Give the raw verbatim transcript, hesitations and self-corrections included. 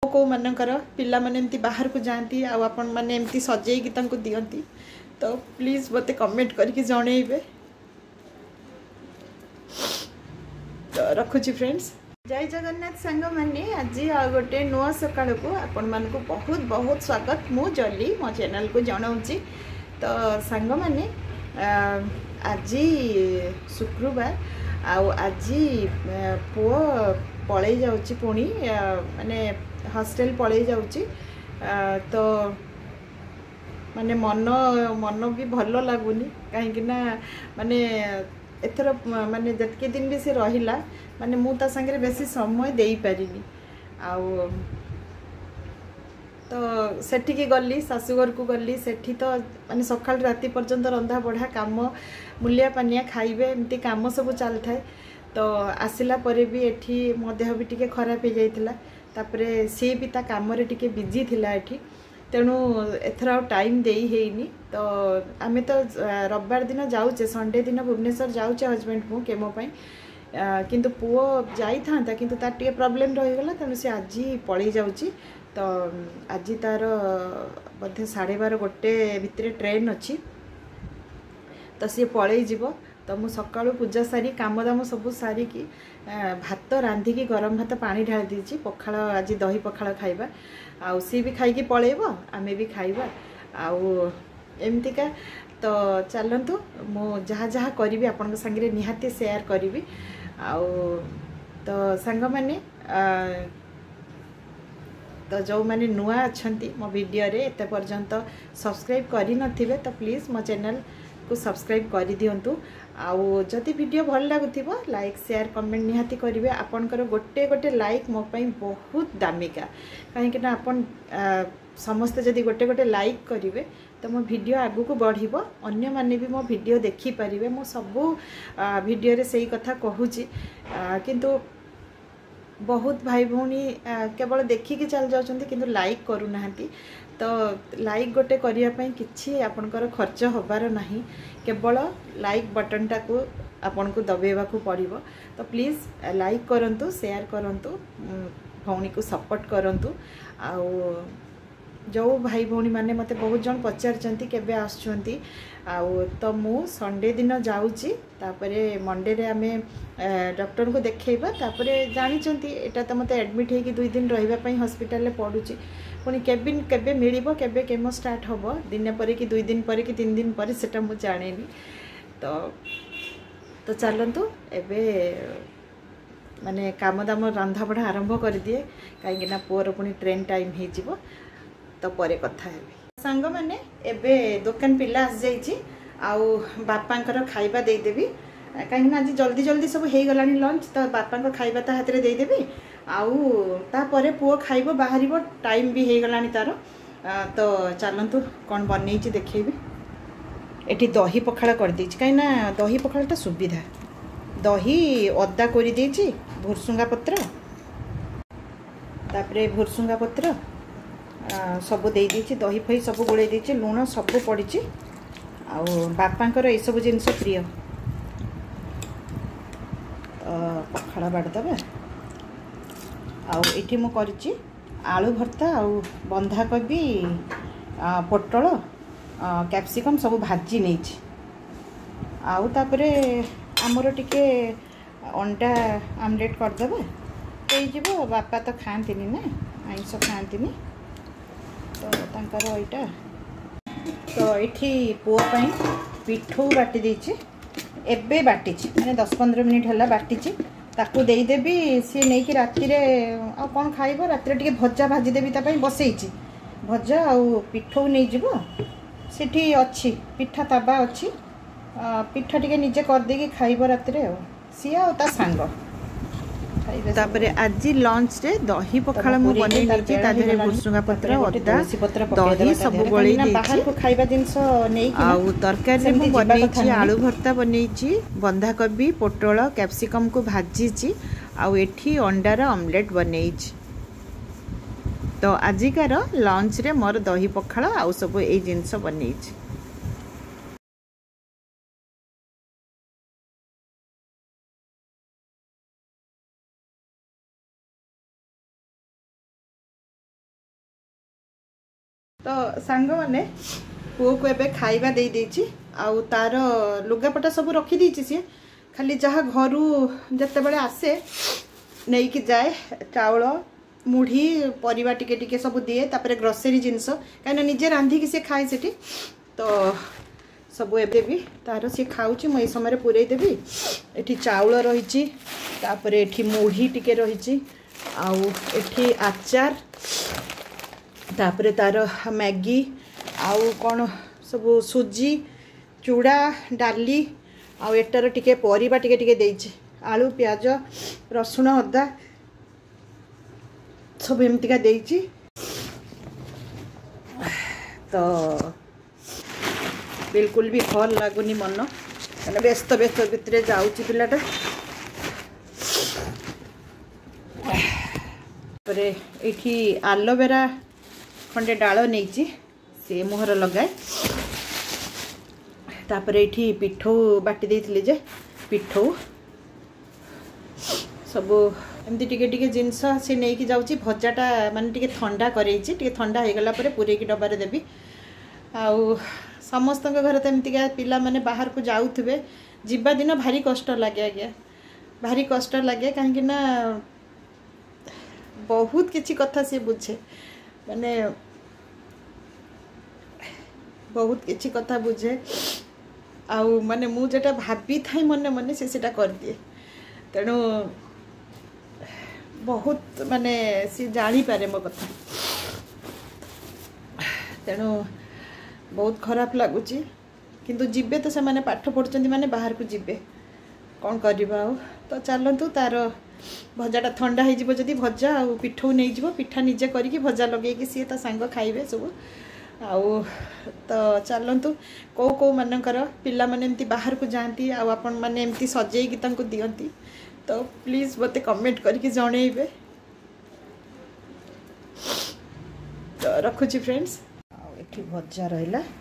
को मानकर पिला माने एमती बाहर को जाती आपण मैंने एमती सजेगी दियंती तो प्लीज मत कमेंट करके जनइबे। तो रखुची फ्रेंड्स, जय जगन्नाथ सांग मैंने आज आ गोटे नुआ सकाल को आपण मान को बहुत बहुत स्वागत मु जल्दी मो चैनल को जनाऊँगी। तो सांग मैंने आज शुक्रवार आज पुओ पलई जाऊँगी पुणी माने हॉस्टल पलई जाऊँगी। तो माने मन मन भी भल लगुनि कहीं माने एथर माने जतके दिन भी से रहिला माने मु ता संगे बेसी समय दे पारिनी। आउ तो सेठी की गली शाशुघर को गली सेठी तो माने सकाल राति पर्यंत रंधा बढ़ा काम मूलिया पानिया खाइबे एमती काम सब चल थाए। तो आसिला परे भी एठी मो देह भी टिके खराब हो जाइतिला तापरे सी भी ता काम रे टिके बिजी थिला एठी तेणु एथर आ टाइम दे हेनी। तो आमे तो रविवार दिन जाऊचे संडे दिन भुवनेश्वर जाऊचे हजबैंड को केमो पाई किंतु पुओ जाई था किंतु तार टिके प्रॉब्लम रही गला तेणु से आज पलई जाऊची। तो आज तार बोधे साढ़े बार गोटे भितर ट्रेन अच्छी तो सी पलई जीव। तो मु सकाळु पूजा सारी काम दाम सब सारिकी भात रांधिकी गरम भात पानी ढाल दीची पखाल आज दही पखाल खाइबा आउ सी भी खाइकी पलैब आमे भी खाइबा आउ एमतीका। तो चलतु मु जहाँ जहाँ करी आपण संगे निहाती शेयर करी आउ तो सांग माने तो जो मैंने नुआ अच्छा मो वीडियो रे एते पर्यंत सब्सक्राइब करी नथिबे तो प्लीज़ मो चैनल को सब्सक्राइब कर दिंतु। आउ जदि वीडियो भल लगुथिबो लाइक शेयर कमेंट निहाती करिवे। आपनकर गोटे गोटे लाइक मो पई बहुत दामिका कहीं ना आपन समस्त जदि गोटे गोटे लाइक करिवे तो मो वीडियो आगु को बढ़िबो अन्य माने भी मो वीडियो देखि परिवे। मो सबु वीडियो रे सही कथा कहूची किंतु बहुत भाई भौणी केवल देखिकी चल जाउछंती किंतु लाइक करू नाहंती। तो लाइक गोटे करिया पई किछि आपनकर खर्च होबार नाही केवल लाइक बटन टा को आपन को दबेबा को पड़िबो। तो प्लीज लाइक करंतु शेयर करंतु भौणी को सपोर्ट करंतु। आउ जो भाई भौणी माने मते बहुत जन पचारचंती केबे आछंती आउ तो मु संडे दिन जाऊची तापरे मंडे रे आमे डॉक्टर को देखेबा तापरे जानिचंती एटा तो मते एडमिट हेकी दुई दिन रहिबा पई हॉस्पिटल ले पडुची पुनी केबिन केबे मिलिबो केबे केमो स्टार्ट होबो दिन परे कि दुई दिन परे कि तीन दिन परे सेटा मु जानेनी। तो तो चलंतु एबे माने काम दाम रंधा बढा आरंभ कर दिए कहीं ना पुअर पुनी ट्रेन टाइम हे जिवो। तो परे कथा हेबी सांग माने एबे दुकान पिला आस जाईची आउ बापांकर खाइबा दे देबी कहीं आज जल्दी जल्दी सब हो गलानी लंच। तो बापा खाइबा ता हाथ रे दे देबी आउ तापरे पुओ खाइबो बाहरिबो टाइम भी हो गलानी तार। तो चलंतु कौन बनईची देखेबी। एठी दही पखाला कर देछि कहीं ना दही पखालाटा सुविधा दही अदा कोरी देछि भुरसुंगा पत्र तापरे भुरसुंगा पत्र सब दे देछि दही फही सब गोळे देछि लूण सब पड़िछि आउ बापांकर ए सब जिंस प्रिय। पखाला बाड़दबा आउ एठी मु करिछि आलू भर्ता आउ बंधाकोबी पोटल कैप्सिकम सब भाजी नहीं आउ तापरे आमर टिके अंडा आमलेट करदेबा हो बापा तो खाआंतिनी ना आइंस खाआंतिनी तो तांकर एटा। तो एठी पुओ पई पिठौ बाटी देछि एबे बाटी माने दस पंद्रह मिनिट हला बाटी ताकू दे देबी सी नहीं कि राति रे आ कोन खाइबो राति रे टिके भजा भाजी देबी ता पई बसेइछि भजा आउ पिठौ नै जिवो सेठी अछि पिठा ताबा अछि पिठा टिके निजे कर देगी खाइबो राति रे सी आ ता सांग तापरे आज लंच रे दही पखाला मु बनै नीचे ता धरे भुरसुंगा पत्र अदा दही सब गोळी देछि बाहर को खाइबा जिंस नै कि आउ तरकारी मु बनै छि आलू भर्ता बनै छि बंधाकोबी पोटल कैप्सिकम को भाजी छि आउ एठी अंडार ऑमलेट बनै छि। तो आजिकार लंच रे मोर दही पखाला आउ सब ए जिंस बनै छि। तो सांग मैंने पुओ को एबे खाइबा दे देछि आउ तार लुगापटा सब रखी देछि सी खाली जहाँ घर जते बड़े आसे नहीं कि जाए चाउल मुढ़ी परिबा टिके टिके सब दिए तापर ग्रोसरी जिनस कहीं निजे रांधिकी सी खाए सेठी तो सब एबे भी तार सी खाऊची मैं समय पूरे देवी एठी चाउल रही तापर एठी मुढ़ी टिके रही आउ एठी आचार तापर तार मैगी आउ कौन सब सुजी चूड़ा डाली आउ एटार टिके परिबा टिके टिके देइछि आलू प्याज रसुण अदा सब एमतिका देइछि तो बिल्कुल भी भल लगुनि मन मैंने व्यस्त व्यस्त भितर जाऊँगी पिलाटा ये आलोवेरा खंडे डाल नहीं से मुहर लगाए तापर ये पिठौ बाटी देइथिले जे पिठौ सब एमती टिके टिके जिनस से नहीं कि जाऊँगी भजाटा माने टिके ठंडा करैछि टिके ठंडा हो गला परे पूरे की डब्बारे देबी आउ समस्त घर तो एमतीका पिला माने बाहर को जाऊे जीवा दिन भारी कष्ट लगे आज्ञा भारी कष्ट लगे कहीं ना बहुत किसी कथा सी बुझे माने बहुत किसी कथा बुझे आउ माने मु जेटा भाभी थाई मने मने से सेटा कर दिए तेणु बहुत माने सी जानी पारे मो कथा तेणु बहुत खराब लगुच किंतु जीवे तो से माने पाठ पढ़ुचंदी माने बाहर को जीवे कौन करवा तो चलतु तार भजाटा ठंडा हो जदि भजा आ पिठौ नहीं जीव पिठा निजे करके भजा लगे सी ता सांग खाइबे सब आउ तो चलतु कौ कौ मानकर पिला माने एमती बाहर को जाती आपण माने एमती सजेकी तांको दियंती तो प्लीज मते कमेंट करके जणेबे तो रखुची फ्रेंड्स आ एठी भजा रहिला